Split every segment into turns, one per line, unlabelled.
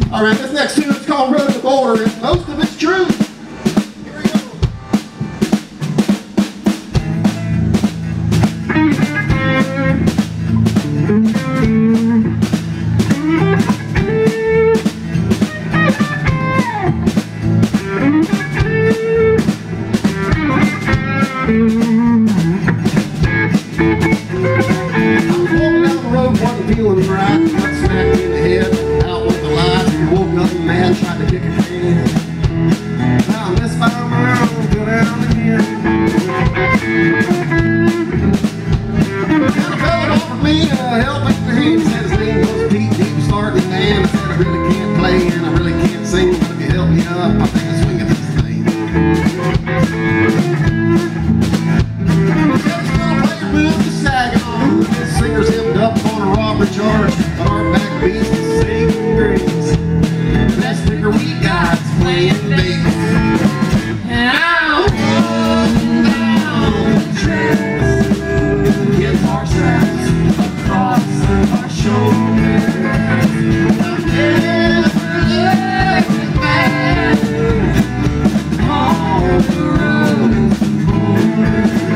All right, this next tune is called Road to the Border, and most of it's true. Here we go. Walking down the road, wasn't feeling right. Got smacked me in the head. Out with the lights. Woke up mad, tried to kick a can. Now I'm just found my own, go down again. And a fella offered me a helping hand. Said his name was Pete. He was starting the band. I said I really can't play and I really can't sing. But if you help me up, I think I'll swing at this thing. Move to Saginaw. This singer's hemmed up on a robbery charge, but our backbeats is saving grace. The best sticker we got is playing bass. And I'm rolling down the tracks, guitar straps across our shoulders. I'm never looking back on the road to the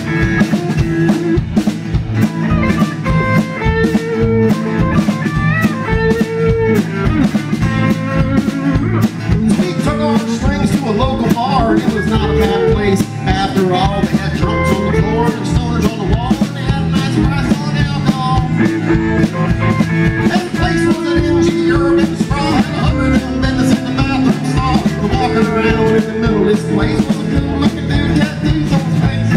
After all, they had drums on the floor and stoners on the wall, and they had a nice price on alcohol. And the place was an MG urban sprawl, had 100 of them benders in the bathroom stall. But walking around in the middle of this place was a good looking dude, tattoos on his face.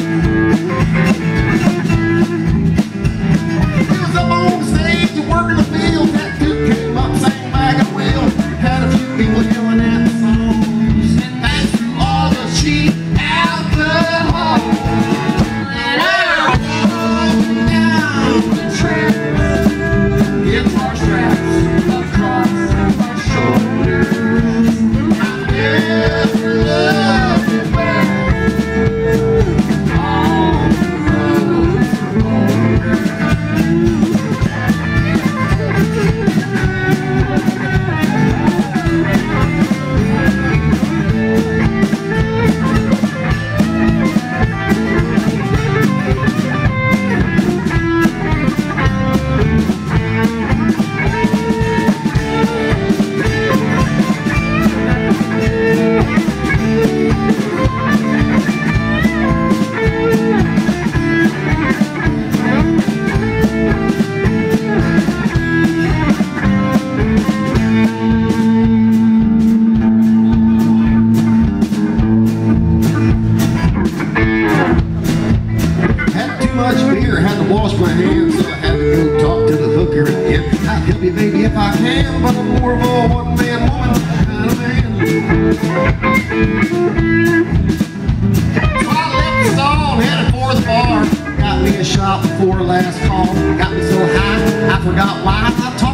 He was up on the stage and working the field. That dude came up, sang back at wheel. Had a few people yelling at the songs, and thanks to all the cheap alcohol. And I'm rolling down the tracks, guitar straps across my shoulders. I'm never looking back on the road to the border. Had to wash my hands, so I had to go talk to the hooker again. I'll help you, baby, if I can, but I'm more of a one-man woman kind of man. So I left the stall, headed for the bar. Got me a shot before last call. Got me so high, I forgot why I talked.